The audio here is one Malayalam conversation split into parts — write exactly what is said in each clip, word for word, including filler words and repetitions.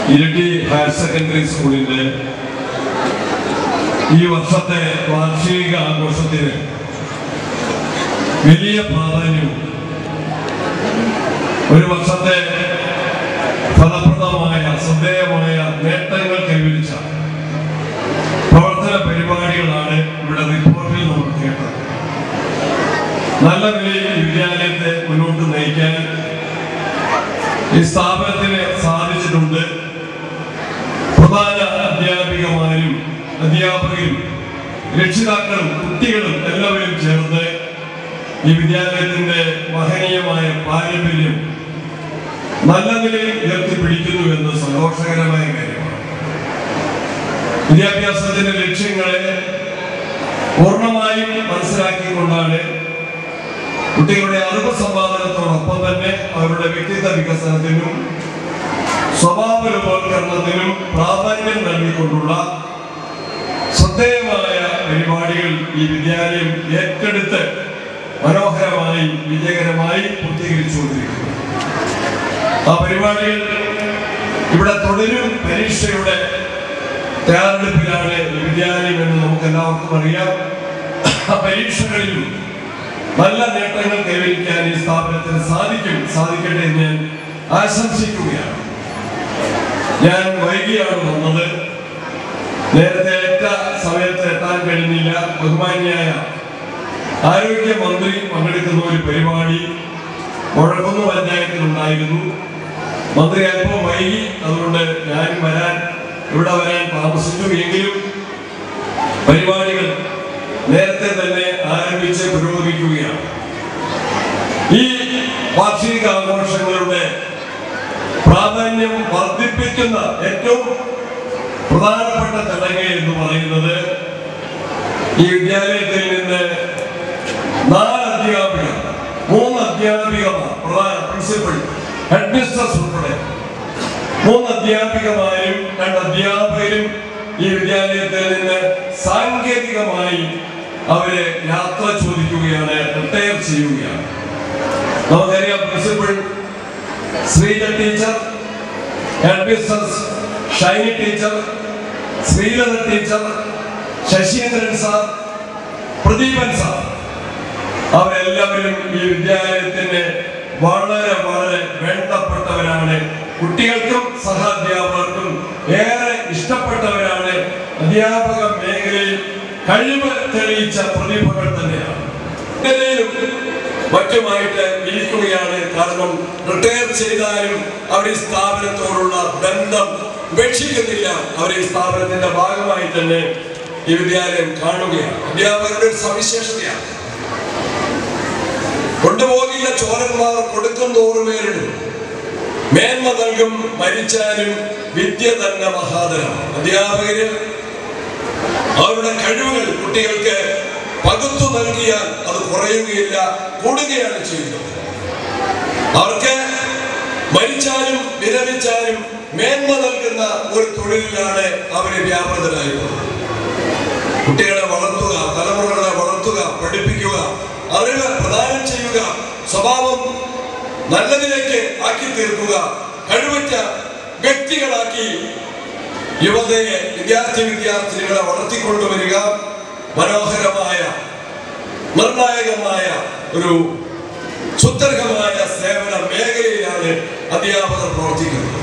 ഇരിട്ടി ഹയർ സെക്കൻഡറി സ്കൂളിന്റെ ഈ വർഷത്തെ വാർഷിക ആഘോഷത്തിന് വലിയ പ്രാധാന്യവും ഒരു വർഷത്തെ ഫലപ്രദമായ ശ്രദ്ധേയമായ നേട്ടങ്ങൾ കൈവരിച്ച പ്രവർത്തന പരിപാടികളാണ് ഇവിടെ റിപ്പോർട്ടിൽ നമ്മൾ കേട്ടത്. നല്ല നിലയിൽ വിദ്യാലയത്തെ മുന്നോട്ട് നയിക്കാൻ ഈ സ്ഥാപനത്തിന് സാധിച്ചിട്ടുണ്ട്. പ്രധാന അധ്യാപികമാരും അധ്യാപകരും രക്ഷിതാക്കളും കുട്ടികളും എല്ലാവരും ചേർന്ന് ഈ വിദ്യാലയത്തിന്റെ മഹനീയമായ പാരമ്പര്യം നല്ല നിലയിൽ ഉയർത്തിപ്പിടിക്കുന്നു എന്ന് സന്തോഷകരമായ കാര്യമാണ്. വിദ്യാഭ്യാസത്തിന്റെ ലക്ഷ്യങ്ങളെ പൂർണ്ണമായും മനസ്സിലാക്കിക്കൊണ്ടാണ് കുട്ടികളുടെ അറിവ് സമ്പാദനത്തോടൊപ്പം തന്നെ അവരുടെ വ്യക്തിത്വ വികസനത്തിനും സ്വഭാവ രൂപവൽക്കരണത്തിനും പ്രാധാന്യം നൽകിക്കൊണ്ടുള്ള ശ്രദ്ധേയമായ പരിപാടികൾ ഈ വിദ്യാലയം ഏറ്റെടുത്ത് മനോഹരമായി വിജയകരമായി പൂർത്തീകരിച്ചുകൊണ്ടിരിക്കുന്നു. ആ പരിപാടികൾ ഇവിടെ തുടരും. പരീക്ഷയുടെ തയ്യാറെടുപ്പിലാണ് ഈ വിദ്യാലയം എന്ന് നമുക്ക് എല്ലാവർക്കും അറിയാം. ആ പരീക്ഷകളിലും നല്ല നേട്ടങ്ങൾ കൈവരിക്കാൻ ഈ സ്ഥാപനത്തിന് സാധിക്കും സാധിക്കട്ടെ എന്ന് ഞാൻ ആശംസിക്കുകയാണ്. ഞാൻ വൈകിയാണ് വന്നത്. നേരത്തെ ഏറ്റ സമയത്ത് എത്താൻ കഴിഞ്ഞില്ല. ബഹുമാന്യായ ആരോഗ്യമന്ത്രി പങ്കെടുക്കുന്ന ഒരു പരിപാടി മുഴക്കുന്ന് പഞ്ചായത്തിലുണ്ടായിരുന്നു. മന്ത്രി അല്പം വൈകി, അതുകൊണ്ട് ഞാൻ വരാൻ ഇവിടെ വരാൻ താമസിച്ചു. എങ്കിലും പരിപാടികൾ നേരത്തെ തന്നെ ആരംഭിച്ച് പുരോഗമിക്കുകയാണ്. ഈ വാർഷിക ആഘോഷങ്ങളുടെ പ്രാധാന്യം വർദ്ധിപ്പിക്കുന്ന ഏറ്റവും പ്രധാനപ്പെട്ട ചടങ്ങ് എന്ന് പറയുന്നത് ഈ വിദ്യാലയത്തിൽ നിന്ന് നാല് അധ്യാപികർ, മൂന്ന് അധ്യാപികമാർ, പ്രധാന പ്രിൻസിപ്പൽ, ഹെഡ് മിസ്റ്റേഴ്സ് ഉൾപ്പെടെ മൂന്ന് അധ്യാപികമാരും രണ്ട് അധ്യാപകരും ഈ വിദ്യാലയത്തിൽ നിന്ന് സാങ്കേതികമായി അവരെ യാത്ര ചോദിക്കുകയാണ്, റിട്ടയർ ചെയ്യുകയാണ്. നമുക്കറിയാം, principal Sreeja teacher, head mistress Shiny teacher, Sreelatha teacher, Sasheendran sir, Pradeepan sir, അവരെല്ലാവരും ഈ വിദ്യാലയത്തിന് വളരെ വളരെ വേണ്ടപ്പെട്ടവരാണ്. കുട്ടികൾക്കും സഹാധ്യാപകർക്കും ഏറെ ഇഷ്ടപ്പെട്ടവരാണ്. അധ്യാപക മേഖലയിൽ കഴിവ് തെളിയിച്ച പ്രതിഭകൾ തന്നെയാണ്. മേഖലയിലും മറ്റുമായിട്ട് ഇരിക്കുകയാണ്. കാരണം റിട്ടയർ ചെയ്താലും അവർ ഈ സ്ഥാപനത്തോടുള്ള ബന്ധം ഉപേക്ഷിക്കുന്നില്ല. അവർ ഈ സ്ഥാപനത്തിന്റെ ഭാഗമായി തന്നെ ഈ വിദ്യാലയം കാണുകയാണ്. അധ്യാപകരുടെ ഒരു സവിശേഷതയാണ്. കൊണ്ടുപോകില്ല ചോരന്മാർ കൊടുക്കും തോറുമേറിടും, മേന്മ നൽകും മരിച്ചാലും വിദ്യ തന്നെ മഹാദരം. അധ്യാപകര് അവരുടെ കഴിവുകൾ കുട്ടികൾക്ക് പകുത്തു നൽകിയാൽ അത് കുറയുകയില്ല, കൂടുകയാണ് ചെയ്യുന്നത്. അവർക്ക് മരിച്ചാലും വിരമിച്ചാലും മേന്മ നൽകുന്ന ഒരു തൊഴിലിലാണ് അവര് വ്യാപൃതരായത്. കുട്ടികളെ വളർത്തുക, തലമുറകളെ വളർത്തുക, പഠിപ്പിക്കുക, അറിവ് പ്രദാനം ചെയ്യുക, സ്വഭാവം നല്ലതിലേക്ക് ആക്കി തീർക്കുക, കഴിവുറ്റ വ്യക്തികളാക്കി യുവതയെ, വിദ്യാർത്ഥി വിദ്യാർത്ഥിനികളെ വളർത്തിക്കൊണ്ടുവരിക, മനോഹരമായ നിർണായകമായ ഒരു സുദീർഘമായ സേവന മേഖലയിലാണ് അധ്യാപകർ പ്രവർത്തിക്കുന്നത്.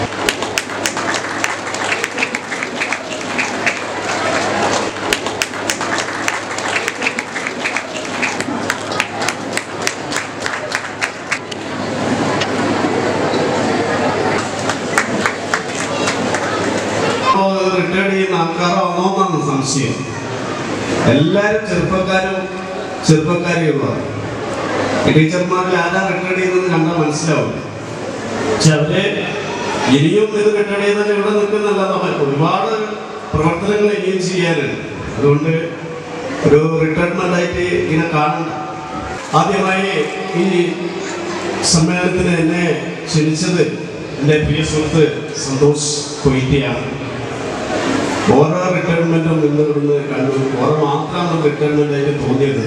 റിട്ടയർഡ് ചെയ്യുന്ന ആൾക്കാരാണോന്നാണ് സംശയം. എല്ലാവരും ചെറുപ്പക്കാരും ചെറുപ്പക്കാരികളുമാണ്. ടീച്ചർമാരിൽ ആരാ റിട്ടയർഡ് ചെയ്യുന്നത് കണ്ടാൽ മനസ്സിലാവും. പക്ഷെ അവര് ഇനിയും ഇത് റിട്ടയർഡ് ചെയ്താൽ ഇവിടെ നിൽക്കുന്നല്ലാതെ ഒരുപാട് പ്രവർത്തനങ്ങൾ ഇനിയും ചെയ്യാനുണ്ട്. അതുകൊണ്ട് ഒരു റിട്ടയർമെന്റ് ആയിട്ട് ഇങ്ങനെ കാണണ്ട. ആദ്യമായി ഈ സമ്മേളനത്തിന് എന്നെ ക്ഷണിച്ചത് എൻ്റെ പ്രിയ സുഹൃത്ത് സന്തോഷ് കൊയ്റ്റിയാണ്. ഓരോ റിട്ടയർമെന്റും നിന്നിവിടുന്ന് കണ്ടു. ഓരോ മാത്രമാണ് റിട്ടയർമെന്റ് ആയിട്ട് തോന്നിയത്.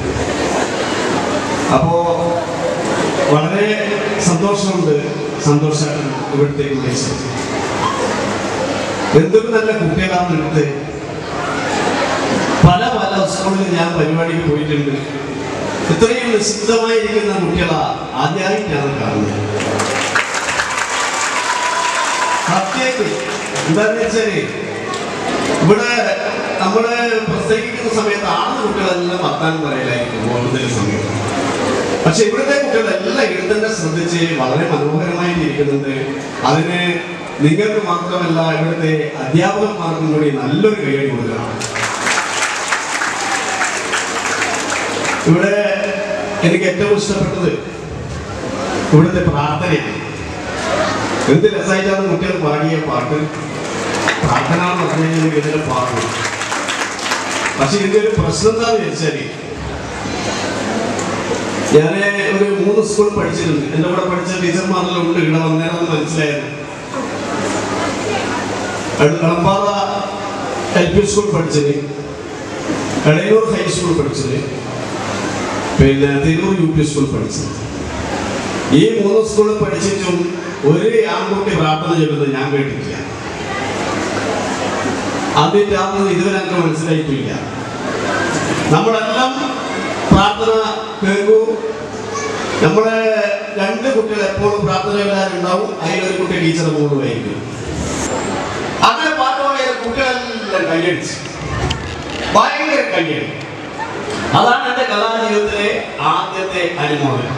അപ്പോ വളരെ സന്തോഷമുണ്ട്. സന്തോഷമായിട്ട് ഇവിടത്തേക്ക് വിളിച്ചത്. എന്തൊരു നല്ല കുട്ടികളാണ് എടുത്ത്. പല പല സ്കൂളിൽ ഞാൻ പരിപാടിക്ക് പോയിട്ടുണ്ട്. ഇത്രയും നിശ്ചിതമായിരിക്കുന്ന കുട്ടികളാ ആദ്യമായിട്ടാണ് കാണുന്നത്. സത്യത്തിൽ എന്താണെന്ന് വെച്ചാല് ഇവിടെ നമ്മള് പ്രസംഗിക്കുന്ന സമയത്ത് ആറ് കുട്ടികളെല്ലാം വർത്താനം പറയലായിരിക്കും കൂടുതൽ സമയത്ത്. പക്ഷെ ഇവിടുത്തെ കുട്ടികളെല്ലാം എഴുതന്നെ ശ്രദ്ധിച്ച് വളരെ മനോഹരമായിട്ട് ഇരിക്കുന്നുണ്ട്. അതിന് നിങ്ങൾക്ക് മാത്രമല്ല ഇവിടുത്തെ അധ്യാപകന്മാർക്കും കൂടി നല്ലൊരു കൈയടി കൊടുക്കണം. ഇവിടെ എനിക്ക് ഏറ്റവും ഇഷ്ടപ്പെട്ടത് ഇവിടുത്തെ പ്രാർത്ഥനയാണ്. എന്ത് രസമായിട്ടാണ് കുട്ടികൾ പാടിയ പാട്ട്. പ്രാർത്ഥന എന്ന് പറഞ്ഞു കഴിഞ്ഞാൽ ഇതിന്റെ പാടും. പക്ഷെ ഇതിന്റെ ഒരു പ്രശ്നം എന്താണെന്ന് വെച്ചാല് ഞാൻ ഒരു മൂന്ന് സ്കൂൾ പഠിച്ചിട്ടുണ്ട്. എന്റെ കൂടെ പഠിച്ച ടീച്ചർമാരെല്ലാം ഉണ്ട്. ഇവിടെ വന്നേരം മനസ്സിലായത് എളമ്പാറ എൽ പി സ്കൂൾ പഠിച്ചത്, എടയൂർ ഹൈസ്കൂൾ പഠിച്ചത്, പിന്നെ തിരൂർ യു പി സ്കൂൾ പഠിച്ചത്. ഈ മൂന്ന് സ്കൂളിൽ പഠിച്ചിട്ടും ഒരു ആൺകുട്ടി പ്രാർത്ഥന ചൊല്ലുന്നത് ഞാൻ കേട്ടിട്ടില്ല. അതിൻ്റെ ആണെന്ന് ഇതുവരെ എനിക്ക് മനസ്സിലായിട്ടില്ല. നമ്മളെല്ലാം പ്രാർത്ഥന കേൾക്കൂ. നമ്മളെ രണ്ട് കുട്ടികൾ എപ്പോഴും പ്രാർത്ഥനയില്ലാരുണ്ടാവും. അതിലൊരു കുട്ടി ടീച്ചറെ പോകുമായിരിക്കും. അങ്ങനെ പാട്ടുപാടിയ കുട്ടികളെല്ലാം കയ്യടിച്ച് ഭയങ്കര കയ്യടി. അതാണ് എൻ്റെ കലാജീവിതത്തിലെ ആദ്യത്തെ അനുമോദനം.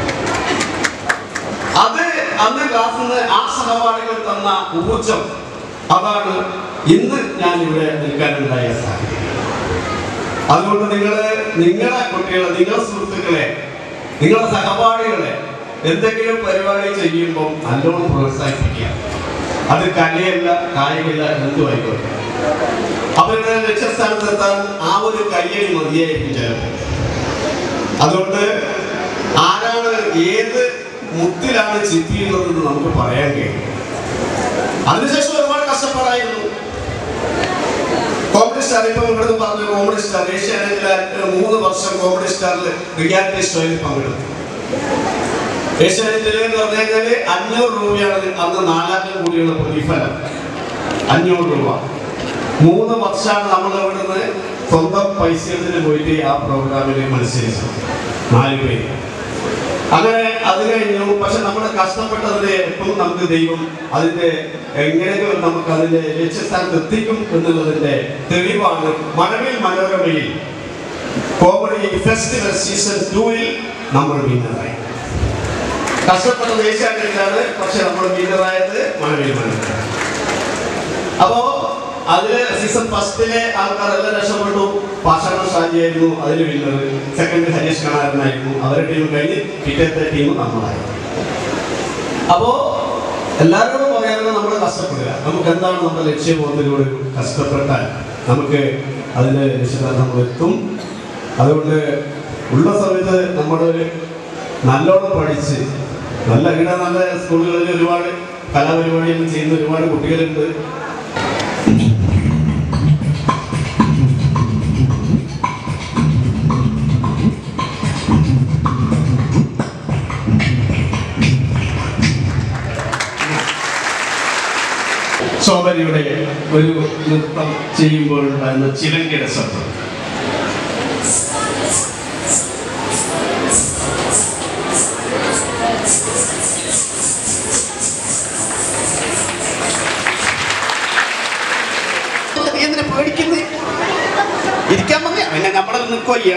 അത് അന്ന് ക്ലാസ്സിൽ നിന്ന് ആ സഹപാഠികൾ തന്ന ഊർജം അതാണ് ഇന്ന് ഞാൻ ഇവിടെ നിൽക്കാനുണ്ടായ സാഹചര്യം. അതുകൊണ്ട് നിങ്ങള് നിങ്ങളെ കുട്ടികളെ, നിങ്ങളുടെ സുഹൃത്തുക്കളെ, നിങ്ങളുടെ സഹപാഠികളെ എന്തെങ്കിലും പരിപാടി ചെയ്യുമ്പോൾ നല്ലോണം പ്രോത്സാഹിപ്പിക്കുക. അത് കലയല്ല, കായികമല്ല, എന്തുമായിക്കോട്ടെ. അവരുടെ ലക്ഷ്യസ്ഥാനത്തെത്താൻ ആ ഒരു കയ്യടി മതിയായിരിക്കും ചിലപ്പോൾ. അതുകൊണ്ട് ആരാണ് ഏത് മുത്തിലാണ് ചിപ്പിയുള്ളതെന്ന് നമുക്ക് പറയാൻ കഴിയും. അതിനുശേഷം ഒരുപാട് കഷ്ടപ്പാടായിരുന്നു. കോമഡി സ്റ്റാർ ഇപ്പം ഇവിടുന്ന് പറഞ്ഞു. കോമഡി സ്റ്റാർ ഏഷ്യാനെറ്റിലെ മൂന്ന് വർഷം കോമഡി സ്റ്റാറിൽ റിയാലിറ്റി ഷോയിൽ പങ്കെടുത്തു. ഏഷ്യാനെറ്റിൽ എന്ന് പറഞ്ഞു കഴിഞ്ഞാൽ അഞ്ഞൂറ് രൂപയാണ് അന്ന് നാലായിരം കോടിയുള്ള പ്രതിഫലം. അഞ്ഞൂറ് രൂപ മൂന്ന് വർഷമാണ് നമ്മൾ ഇവിടുന്ന് സ്വന്തം പൈസ എടുത്തിട്ട് പോയിട്ട് ആ പ്രോഗ്രാമിൽ മത്സരിച്ചു. നാല് പേര്. അങ്ങനെ അത് കഴിഞ്ഞു. പക്ഷെ നമ്മൾ കഷ്ടപ്പെട്ടതിന് എപ്പോഴും നമുക്ക് ദൈവം അതിന്റെ എങ്ങനെയൊക്കെ നമുക്ക് അതിന്റെ ലക്ഷ്യസ്ഥാനത്ത് എത്തിക്കും എന്നുള്ളതിന്റെ തെളിവാണ് മഴവിൽ മനോരമയിൽ കോമഡി ഫെസ്റ്റിവൽ സീസൺ ടൂവിൽ നമ്മൾ വിന്നറായി. കഷ്ടപ്പെട്ടത് ഏഷ്യാനെറ്റിലാണ്, പക്ഷെ നമ്മൾ വിന്നറായത് മഴവിൽ മനോരമ. അപ്പോ അതില് സീസൺ ഫസ്റ്റിലെ ആൾക്കാരെല്ലാം രക്ഷപ്പെട്ടു. പാഷാണ ഷാജിയായിരുന്നു അതിൽ വിന്നർ. സെക്കൻഡ് ഹരീഷ് കണാരനായിരുന്നു. അവരുടെ ടീം കഴിഞ്ഞ് പിറ്റത്തെ ടീം നമ്മളായി. അപ്പോ എല്ലാവരോടും പറയാനുള്ള നമ്മൾ കഷ്ടപ്പെടുക. നമുക്ക് എന്താണ് നമ്മുടെ ലക്ഷ്യം ഒന്നിലൂടെ കഷ്ടപ്പെട്ടാൽ നമുക്ക് അതിന്റെ ലക്ഷ്യത്തിൽ നമ്മൾ എത്തും. അതുകൊണ്ട് ഉള്ള സമയത്ത് നമ്മൾ നല്ലോണം പഠിച്ച് നല്ല ഇവിടെ നല്ല സ്കൂളുകളിൽ ഒരുപാട് കലാപരിപാടികൾ ചെയ്യുന്ന ഒരുപാട് കുട്ടികളുണ്ട്. ശോഭനയുടെ ഒരു നൃത്തം ചെയ്യുമ്പോഴുണ്ടായിരുന്ന ചിലങ്കയുടെ ശബ്ദം. എന്തിനാ പേടിക്കുന്നത്? ഇരിക്കാൻ മതി. പിന്നെ നമ്മളെ നിൽക്കില്ല.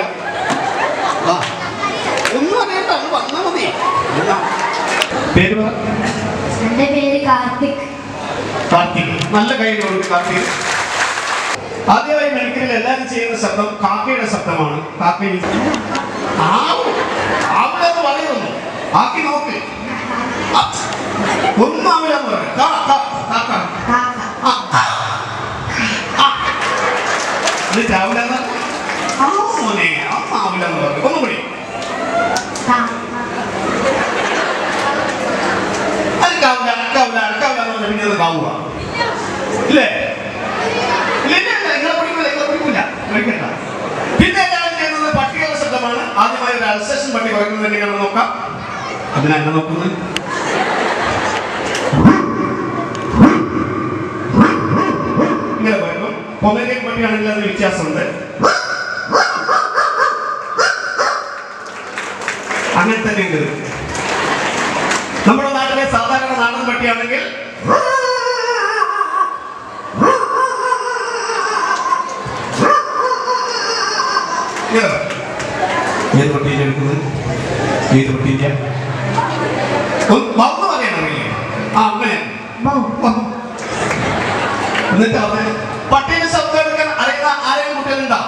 ഒന്നും അറിയണ്ട, അത് വന്നാൽ മതി. പേര് പറ. എന്റെ പേര് കാർത്തിക്. കാർത്തിക്. നല്ല കൈകളുണ്ട് കാർത്തിക്. ആദ്യമായി മെഡിക്കലിൽ എല്ലാവരും ചെയ്യുന്ന ശബ്ദം കാക്കയുടെ ശബ്ദമാണ്. കാക്കയിൽ ആവില്ലെന്ന് പറയുന്നു. ആക്കി നോക്ക്. ഒന്നും ആവില്ലെന്ന് പറയും. രാവിലെന്ന് മോനെ അമ്മ ആവില്ലെന്ന് പറയും. ഒന്നും കൂടി. അത് കാവില്ല കാവില്ല കാവില്ല പിന്നെ അത് കാവുക ഇല്ലേ? നിങ്ങളെ പഠിക്കില്ല നിങ്ങളെ പഠിക്കില്ല പഠിക്കണ്ട. പിന്നെ എല്ലാവരും ചെയ്യുന്നത് പട്ടികളുടെ ശബ്ദമാണ്. ആദ്യമായി ഒരു അൽസേഷൻ പട്ടി കുറയ്ക്കുന്നത് എങ്ങനെയാണെന്ന് നോക്കാം. അതിനെന്നെ നോക്കുന്നത് പൊമേരിയൻ പട്ടിയാണെങ്കിൽ അത് വ്യത്യാസമുണ്ട്. അങ്ങനെ തന്നെ ഉണ്ട്. നമ്മുടെ നാട്ടിലെ സാധാരണ നാടൻ പട്ടിയാണെങ്കിൽ ഏത് പട്ടിയിലെ എടുക്കുന്നത്? ഏത് പട്ടിയില്ല വന്നു പറയാനറിയില്ലേ? ആ അങ്ങനെ എന്നിട്ട് അവൻ പട്ടീന്റെ ശബ്ദം എടുക്കാൻ അറിയുന്ന ആരെയും കുട്ടികളുണ്ടോ?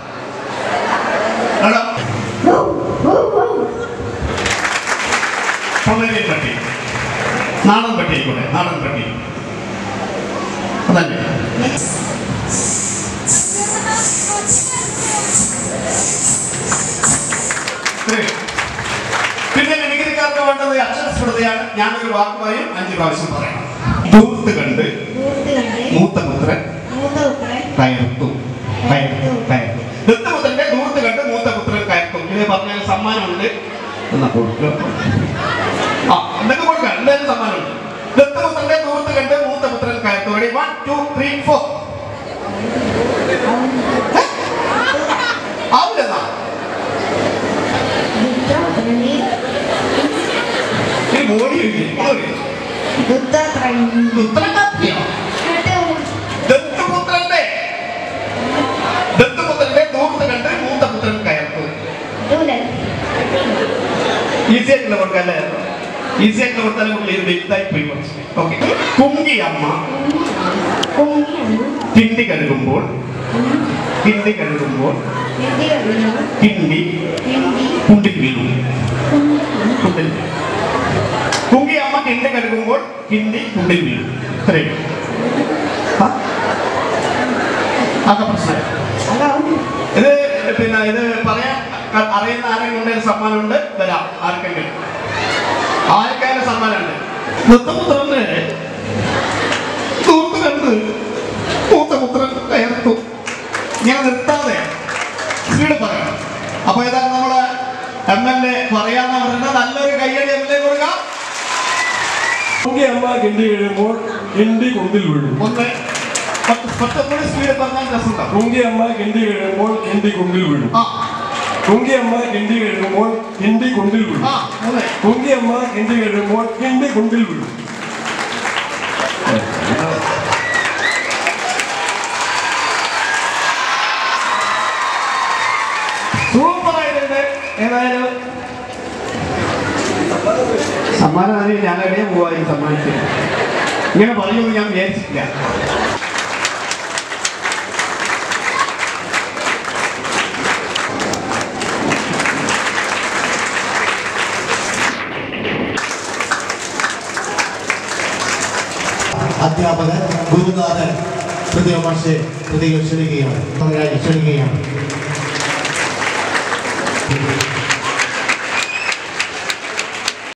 പൊമേരിയൻ പട്ടി, നാടൻ പട്ടി ആയിക്കോട്ടെ, നാടൻ പട്ടി അതല്ലേ? പിന്നെ മിമിക്രിക്കാർക്ക് വേണ്ടത് അക്ഷരസ്ഫുടതയാണ്. ഞാനൊരു വാക്കുമായും അഞ്ചു പ്രാവശ്യം പറയണം. ദൂർത്ത് കണ്ട് മൂത്ത പുത്രൻ കയർത്തു. ദത്തപുത്രന്റെ ദൂർത്ത് കണ്ട് മൂത്ത പുത്രൻ കയർത്തു. ഇത് പറഞ്ഞ സമ്മാനമുണ്ട്. എന്നാ കൊടുക്കുക. ആ എന്തൊക്കെ കൊടുക്കാം, എന്തായാലും സമ്മാനമുണ്ട്. ദത്തപുത്രന്റെ ദൂർത്ത് കണ്ട് മൂത്ത പുത്രൻ കയർത്തു. Ready? One two three four. ആവില്ലെന്നാ ബോഡി ദത്തുപുത്രന്റെ ദത്തുപുത്രന്റെ ദൂർത്ത് കണ്ട് മൂത്ത പുത്രൻ കയർത്തു. ഈസി ആയിട്ടുള്ള കൊടുക്കല്ലേ? ഈസി ആയിട്ടുള്ള കൊടുത്താലും വലുതായി പോയി. ഓക്കെ. കുങ്കി അമ്മ കിണ്ടി കഴുകുമ്പോൾ കിണ്ടി കഴുകുമ്പോൾ കിണ്ടി കുണ്ടിൽ വീണു. കുണ്ടിൽ കുങ്കി അമ്മ കിണ്ടി കഴുകുമ്പോൾ കിണ്ടി കുണ്ടിൽ വീണു. ഇത്രയും അതൊക്കെ പ്രശ്നം. ഇത് പിന്നെ ഇത് പറയാൻ അറിയുന്ന ആരെങ്കിലും ഉണ്ടെങ്കിൽ സമ്മാനമുണ്ട്. വരാം ആർക്കെങ്കിലും, ആർക്കായാലും സമ്മാനമുണ്ട്. ദത്തപുത്രന്റെ ദൂർത്ത് കണ്ട് മൂത്ത പുത്രൻ കയർത്തു. ഇങ്ങനെ നിർത്താതെ സ്പീഡ് പറയണം. അപ്പൊ ഏതായാലും നമ്മളെ എം എൽ എ പറയാന്ന് പറഞ്ഞാൽ നല്ലൊരു കയ്യടി എം എൽ എ കൊടുക്കാം. കുങ്കി അമ്മ കിണ്ടി വീഴുമ്പോൾ കിണ്ടി കുണ്ടിൽ വീഴും. ഒന്ന് പത്തൊമ്പത് സ്പീഡ് പറഞ്ഞാൽ രസമുണ്ടാവും. കുങ്കി അമ്മ കിണ്ടി വീഴുമ്പോൾ കിണ്ടി കുണ്ടിൽ വീഴും. ആ കുങ്കി അമ്മ കിണ്ടി വീഴുമ്പോൾ കിണ്ടി കുണ്ടിൽ വീഴും. ആ മൂന്ന് കുങ്കി അമ്മ കിണ്ടി വീഴുമ്പോൾ കിണ്ടി കുണ്ടിൽ വീഴും. സൂപ്പറായിട്ടുണ്ട്. ഏതായാലും സമ്മാനം ഞാൻ എവിടെയും പോവാൻ സമ്മാനിച്ചില്ല. ഇങ്ങനെ പറയുമെന്ന് ഞാൻ വിചാരിച്ചിട്ടില്ല. അധ്യാപകൻ ഗുരുനാഥൻ ഹൃദയ മാഷെ ഹൃദയ ക്ഷണിക്കുകയാണ് ക്ഷണിക്കുകയാണ്